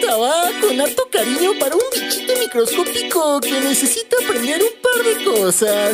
estaba con harto cariño para un bichito microscópico que necesita aprender un par de cosas.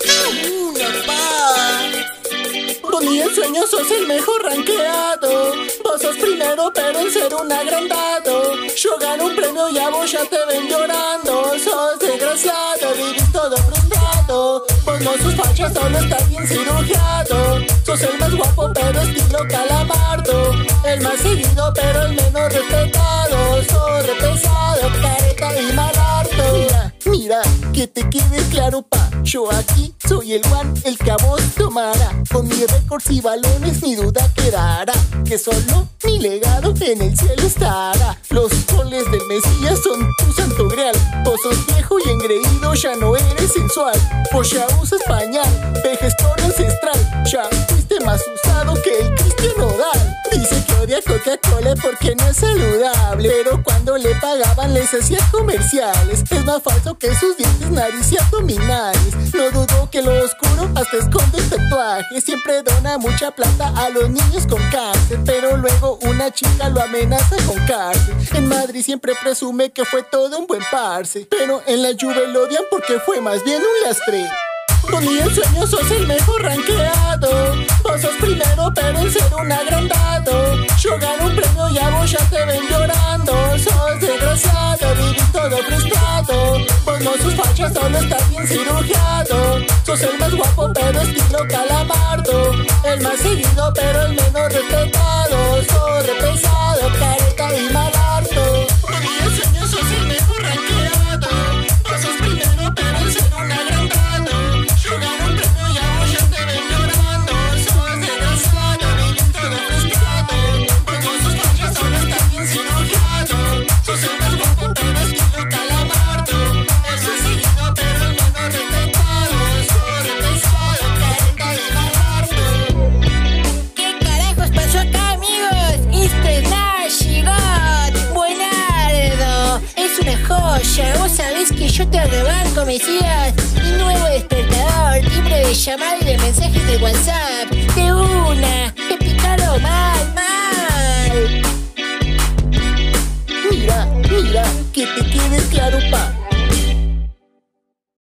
Bonnie, en sueños sos el mejor rankeado. Vos sos primero pero en ser un agrandado. Yo gano un premio y a vos ya te ven llorando. Sos desgraciado, vivís todo frustrado. Vos no sos facha, solo estás bien cirugiado. Sos el más guapo pero estilo calamardo. El más seguido pero el menos respetado. Sos repesado, careta y mal harto. Mira, que te quede claro pa. Yo aquí soy el one, el que a vos tomará. Con mis récords y balones ni duda quedará. Que solo mi legado en el cielo estará. Los goles del Mesías son tu santo grial. Vos sos viejo y engreído, ya no eres sensual. Vos ya usas pañal, vejestor ancestral. Ya fuiste más usado que el Cristian Nodal. Dice que odia Coca-Cola porque no es saludable, pero cuando le pagaban les hacía comerciales. Es más falso que sus dientes, nariz y abdominales. No dudo que lo oscuro hasta esconde el tatuaje. Siempre dona mucha plata a los niños con cáncer, pero luego una chica lo amenaza con cárcel. En Madrid siempre presume que fue todo un buen parce, pero en la Juve lo odian porque fue más bien un lastre. Bonnie, en sueños sos el mejor rankeado. Vos sos primero pero en ser un agrandado. Yo gano un premio y a vos ya te ven llorando. Sos desgraciado, vivís todo frustrado. Vos no sos facha, solo estás bien cirugiado. Sos el más guapo pero estilo calamardo. El más seguido pero el menos respetado. Sos repesado, careta y mal harto. Bonnie, en sueños sos el mejor rankeado. Vos sos primero pero en ser un agrandado. Yo gano un premio y a vos ya te ven llorando. Sos desgraciado, vivís todo frustrado. Vos no sos facha, solo estás bien cirugiado. Sos el más guapo pero estilo calamardo. El más seguido pero el menos respetado. Sos repesado, careta y mal harto. ¿Qué carajos pasó acá, amigos? Esto es Nash God, buenardo. Es una joya. Vos sabés que yo te rebanco, Mesías. Mi nuevo despertador, timbre de llamada y de mensajes de WhatsApp. De una,